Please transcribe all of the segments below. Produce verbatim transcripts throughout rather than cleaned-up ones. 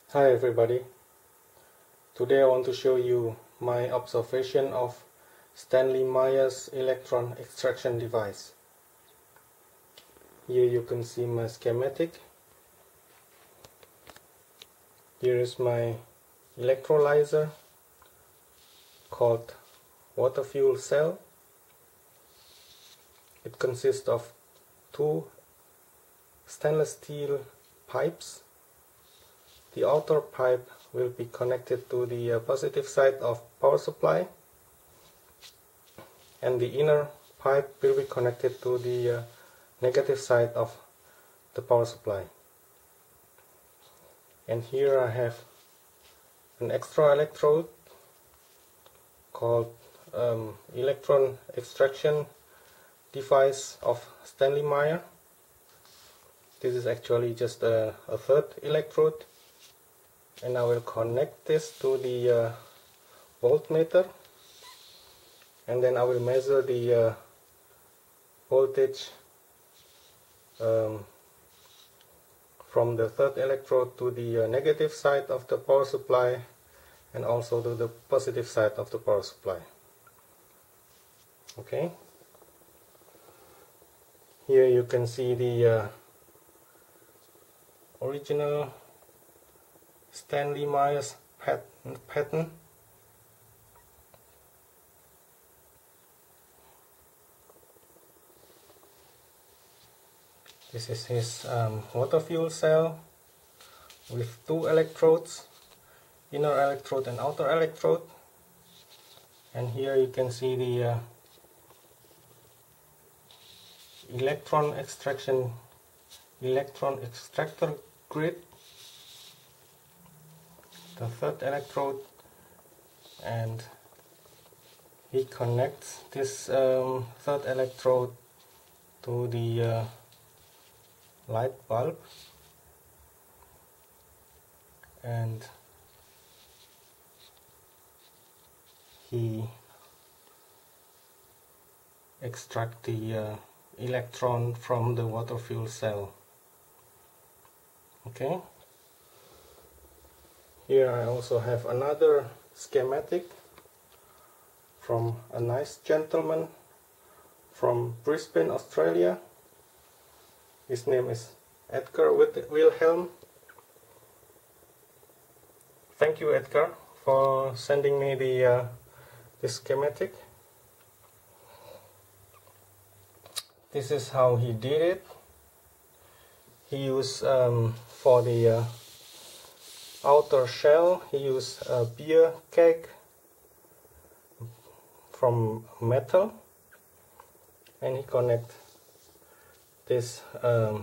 Hi everybody. Today I want to show you my observation of Stanley Meyer's electron extraction device. Here you can see my schematic. Here is my electrolyzer called water fuel cell. It consists of two stainless steel pipes. The outer pipe will be connected to the uh, positive side of power supply, and the inner pipe will be connected to the uh, negative side of the power supply. And here I have an extra electrode called um, electron extraction device of Stanley Meyer. This is actually just a, a third electrode, and I will connect this to the uh, voltmeter, and then I will measure the uh, voltage um, from the third electrode to the uh, negative side of the power supply and also to the positive side of the power supply. Okay, here you can see the uh, original Stanley Meyer's pattern. This is his um, water fuel cell with two electrodes, inner electrode and outer electrode. And here you can see the uh, electron extraction, electron extractor grid, the third electrode, and he connects this um, third electrode to the uh, light bulb, and he extracts the uh, electron from the water fuel cell. Okay, here I also have another schematic from a nice gentleman from Brisbane, Australia. His name is Edgar Wilhelm. Thank you, Edgar, for sending me the uh, this schematic. This is how he did it. He used um, for the uh, outer shell, he used a beer keg from metal, and he connect this um,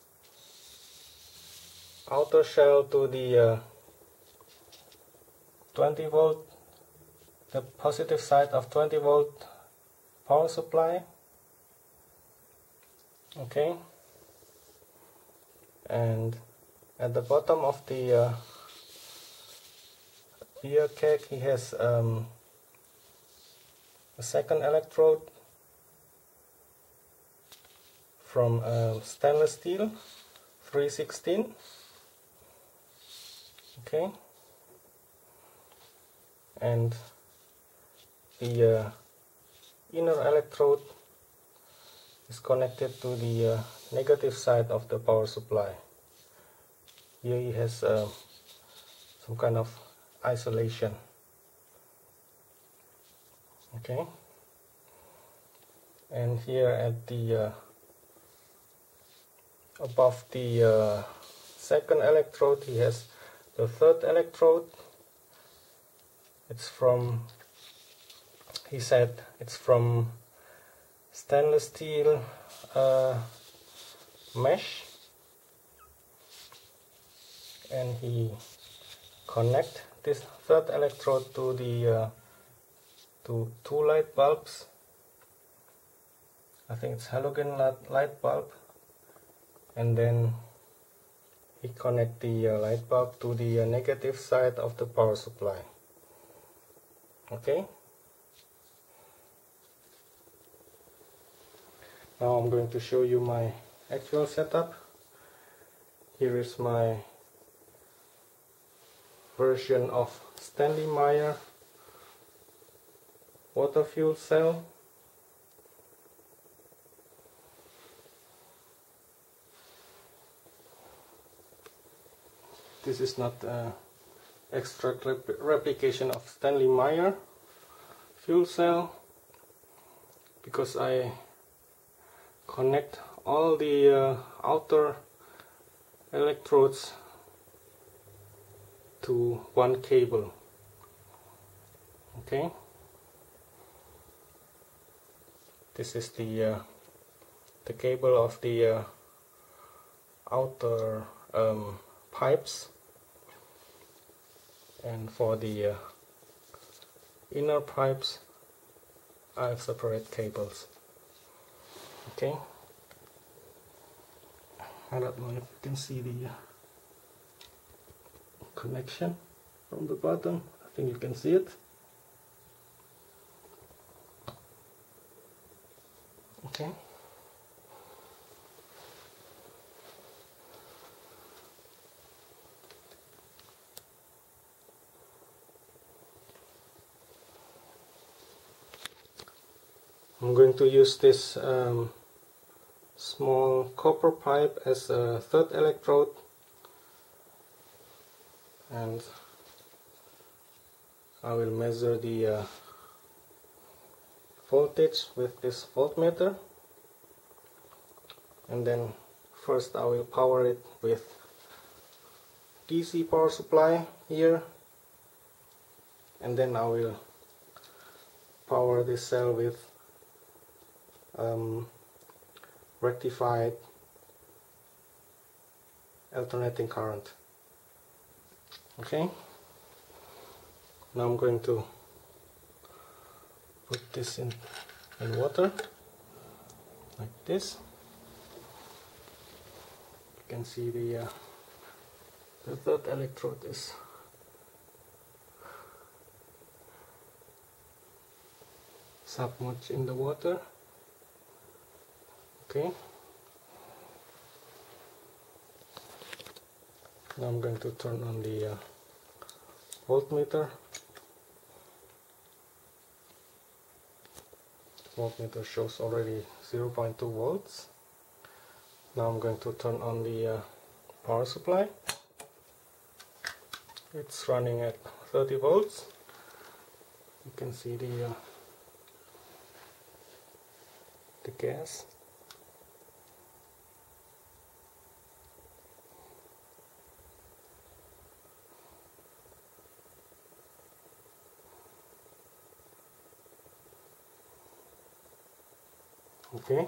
outer shell to the uh, twenty volt, the positive side of twenty volt power supply. Okay, and at the bottom of the uh, beer keg he has um, a second electrode from uh, stainless steel three sixteen. Okay, and the uh, inner electrode is connected to the uh, negative side of the power supply. Here he has uh, some kind of isolation. Okay, and here at the uh, above the uh, second electrode he has the third electrode. It's from, he said it's from stainless steel uh, mesh, and he connect this third electrode to the uh, to two light bulbs. I think it's halogen light bulb, and then he connect the uh, light bulb to the uh, negative side of the power supply. Okay, now I'm going to show you my actual setup. Here is my version of Stanley Meyer water fuel cell. This is not an extract rep replication of Stanley Meyer fuel cell, because I connect all the uh, outer electrodes to one cable. Okay, this is the uh, the cable of the uh, outer um, pipes, and for the uh, inner pipes I have separate cables. Okay, I don't know if you can see the uh, connection from the bottom. I think you can see it. Okay. I'm going to use this um, small copper pipe as a third electrode, and I will measure the uh, voltage with this voltmeter, and then first I will power it with D C power supply here, and then I will power this cell with um, rectified alternating current. Okay, now I'm going to put this in, in water like this. You can see the, uh, the third electrode is submerged in the water. Okay, now I'm going to turn on the uh, voltmeter. Voltmeter shows already zero point two volts. Now I'm going to turn on the uh, power supply. It's running at thirty volts. You can see the uh, the gas. Okay,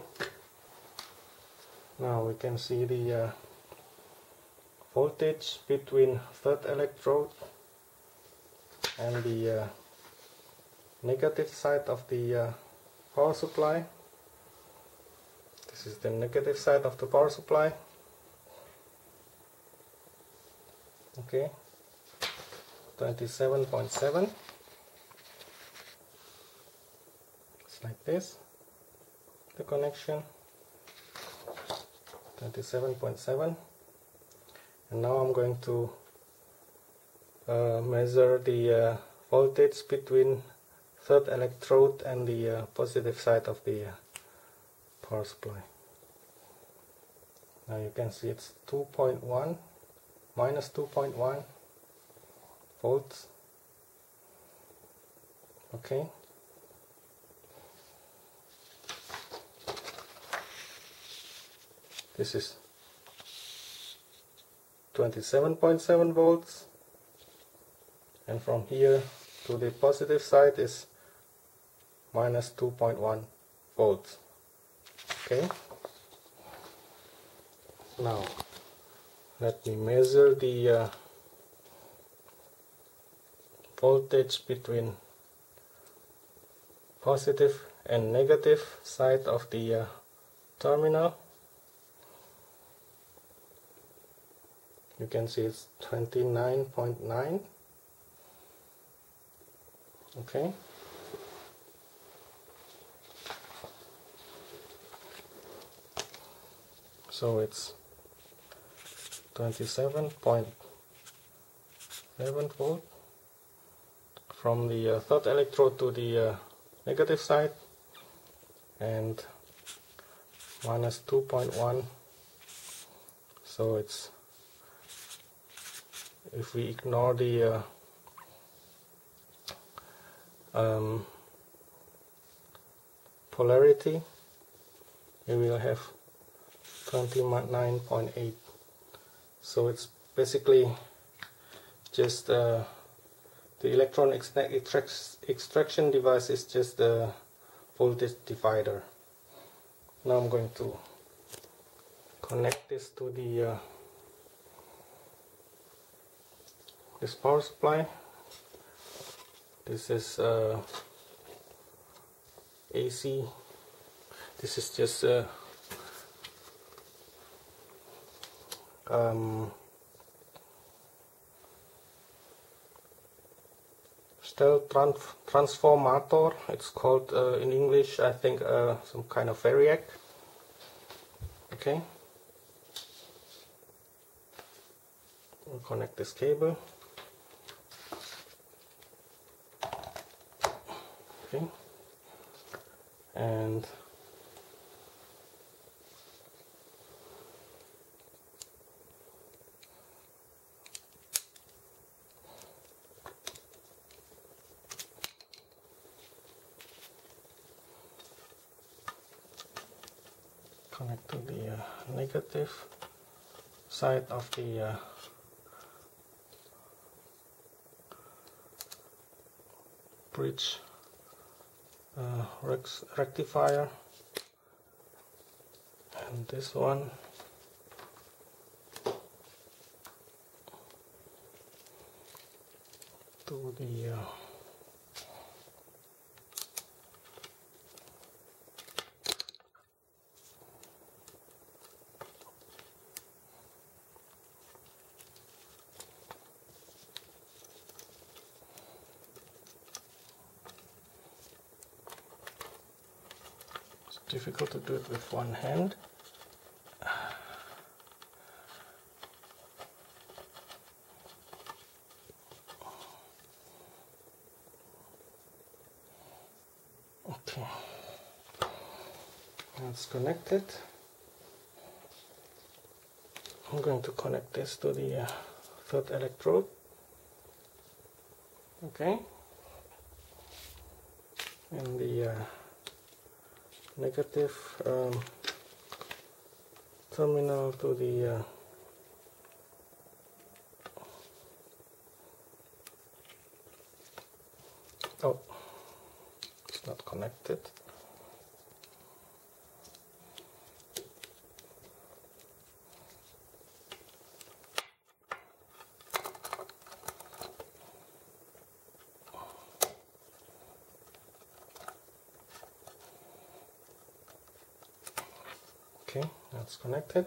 now we can see the uh, voltage between third electrode and the uh, negative side of the uh, power supply. This is the negative side of the power supply. Okay, twenty-seven point seven. It's like this. The connection twenty-seven point seven, and now I'm going to uh, measure the uh, voltage between third electrode and the uh, positive side of the uh, power supply. Now you can see it's two point one, minus two point one volts. Okay. This is twenty-seven point seven volts, and from here to the positive side is minus two point one volts. Okay, now let me measure the uh, voltage between positive and negative side of the uh, terminal. You can see it's twenty-nine point nine. Okay. So it's twenty-seven point eleven volt from the uh, third electrode to the uh, negative side, and minus two point one. So it's, if we ignore the uh, um, polarity, we will have twenty-nine point eight. So it's basically just uh, the electron extract extraction device is just the voltage divider. Now I'm going to connect this to the uh, this power supply. This is uh, A C. This is just uh, um, Stell trans transformator. It's called uh, in English, I think, uh, some kind of variac. Okay. We'll connect this cable. Okay. And connect to the uh, negative side of the uh, bridge uh, rex rectifier, and this one to the uh, difficult to do it with one hand. Okay, that's connected. I'm going to connect this to the uh, third electrode. Okay, and the uh, negative um, terminal to the uh, oh, it's not connected. Okay, that's connected.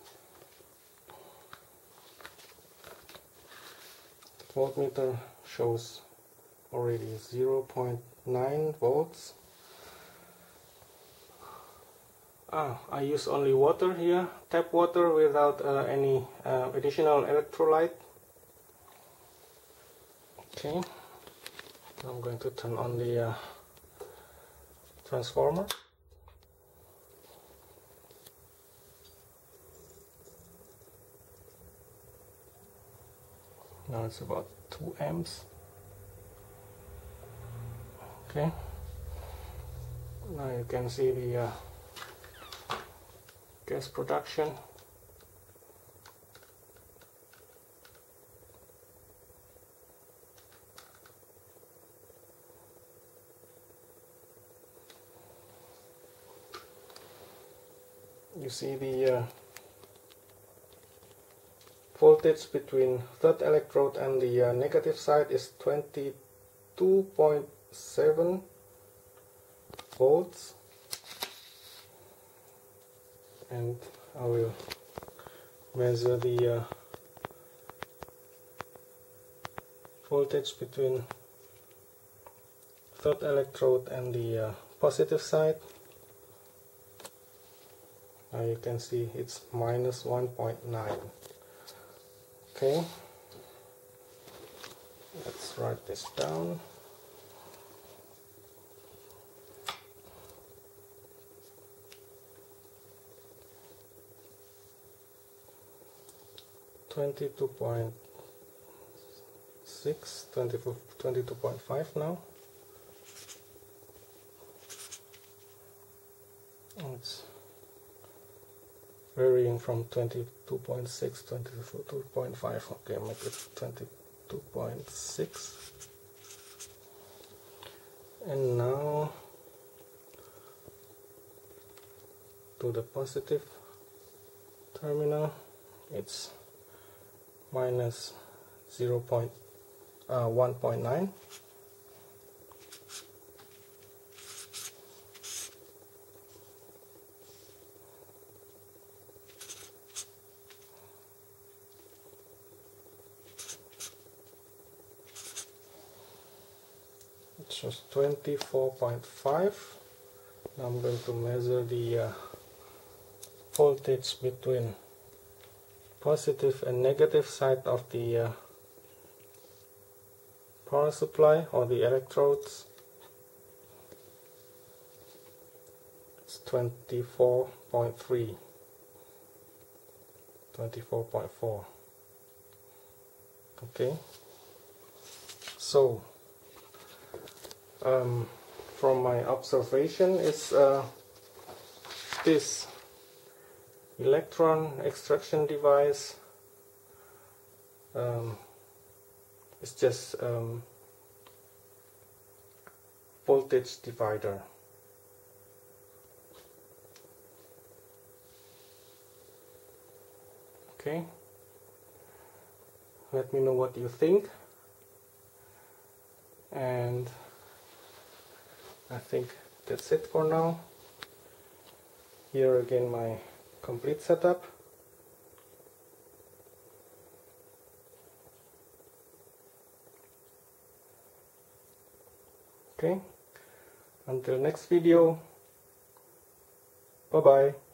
The voltmeter shows already zero point nine volts. Ah, I use only water here, tap water without uh, any uh, additional electrolyte. Okay, now I'm going to turn on the uh, transformer. Now it's about two amps. Okay. Now you can see the uh, gas production. You see the uh, voltage between third electrode and the uh, negative side is twenty-two point seven volts, and I will measure the uh, voltage between third electrode and the uh, positive side. Now you can see it's minus one point nine. Okay, write this down. twenty-two point six, twenty-two point five now. It's varying from twenty-two point six, twenty-two point five. Okay, make it twenty-two point six. And now to the positive terminal, it's minus zero point one point nine. It shows twenty-four point five. Now I'm going to measure the uh, voltage between positive and negative side of the uh, power supply or the electrodes. It's twenty-four point three, twenty-four point four. Okay, so um, from my observation is uh, this electron extraction device um, is just um, voltage divider. Okay, let me know what you think, and I think that's it for now. Here again my complete setup. Okay, until next video, bye bye.